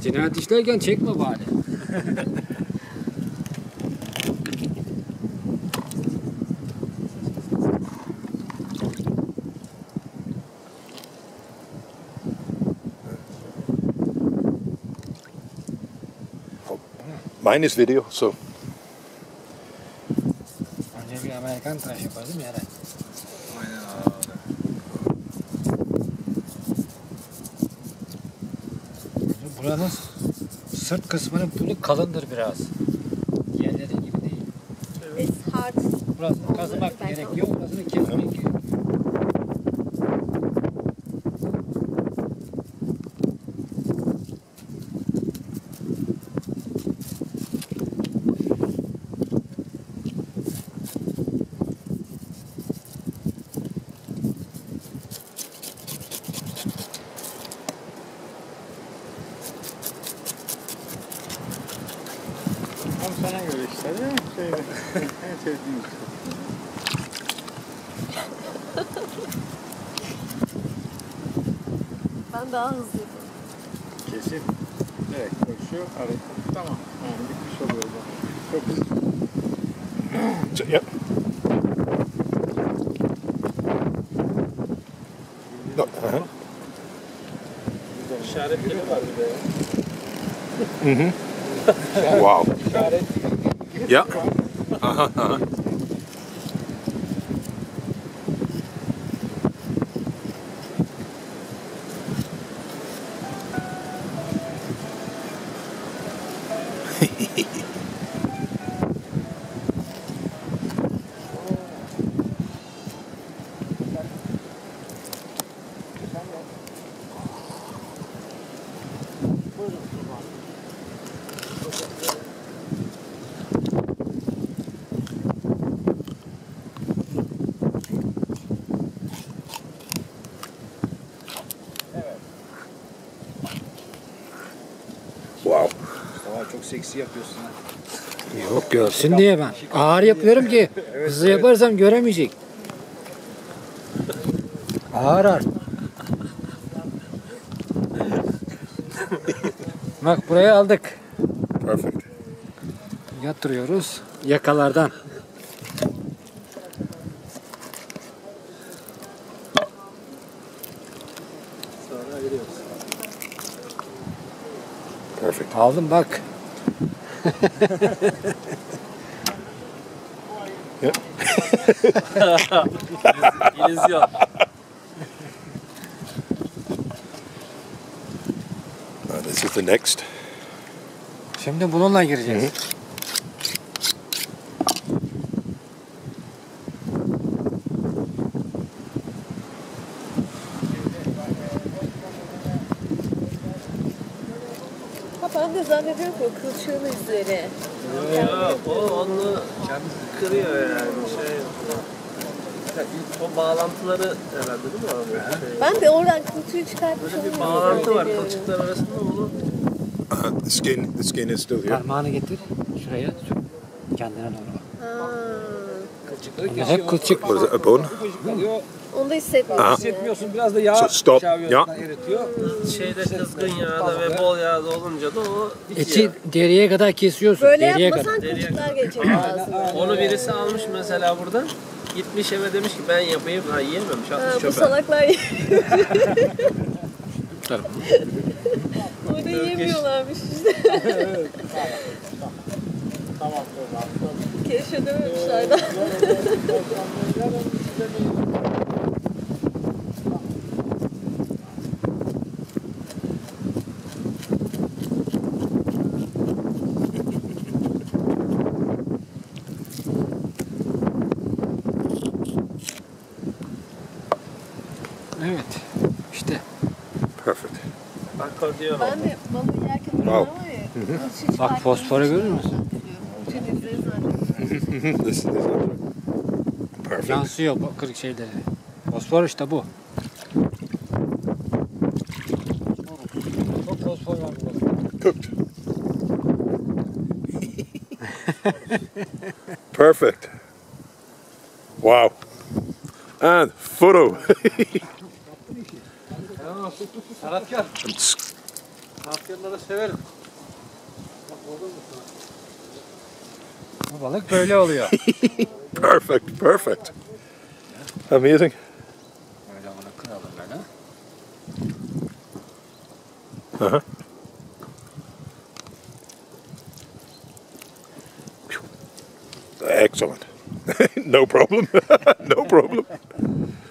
Cinayet işlerken çekme bari. Mine is video, so. Önce bir Amerikan tıraş yapar değil mi Eren? Aynen abi. Buranın sırt kısmının pülü kalındır biraz. Diğerleri gibi değil. It's hard. Burasını kazımak gerekiyor, burasını kesmek gerekiyor. Tam sana göre işte değil mi? En sevdiğim işte. Ben daha hızlı yaparım. Kesin. Evet, koşuyor, hareket. Tamam. Yani bitmiş oluyor o zaman. Çok hızlı. So, yep. No, İşaretleri var bir de. Wow. İşaret. Yeah. Wow. Aa, çok seksi yapıyorsun ha. Yok görsün diye ben. Ağır yapıyorum ki hızlı yaparsam göremeyecek. Ağır ağır. Bak buraya aldık. Perfect. Yatırıyoruz yakalardan. Sonra veriyoruz. Perfect. Aldım bak. İllüzyon. This is the next. Şimdi bununla gireceğiz. Ha, ben de zannediyorum ki o kılçığın izleri. Ya o onu kırıyor yani şey. O bağlantıları herhalde değil mi abi? Şey. Ben de oradan kılçığı çıkartmış Böyle bir olabilirim. bağlantı var Deniyorum. kılçıklar arasında onu. The skin is still here. Parmağını getir şuraya sür. Kendine doğru bak. Ha. Kılçıkları Onda hep kılçık. What is it, a bone? kalıyor. Onu da hissetmiyorsun. Hissetmiyorsun. Biraz da yağ So stop. çağırıyorsun, eritiyor. Şeyde kızgın yağda ve bol yağda olunca da o Eti bitiyor. deriye kadar kesiyorsun. Böyle deriye yapmasan kadar. kılçıklar geçecek ağzına. Onu birisi almış mesela buradan. Gitmiş eve demiş ki ben yapayım. Ha yiyememiş Ha, atmış bu çöpe. salaklar Tabii. orada yiyemiyorlarmış işte. Tamam. Keşfedememişler daha. Evet. İşte. Perfect. Akordiyon Ben oldu. de balığı yerken Wow. var ya. kılçığı Bak fosforu görür müsün? Bütün izleri zannediyorum. This is perfect. Yansıyor bu kırık şeyleri. Fosfor işte bu. Çok fosfor var burada. Cooked. Perfect. Wow. And photo. Sanatkar. Afyonları severim. Bu balık böyle oluyor. Perfect, perfect. Amazing. Böyle bunu kıralım böyle. Uh-huh. Excellent. No problem. No problem.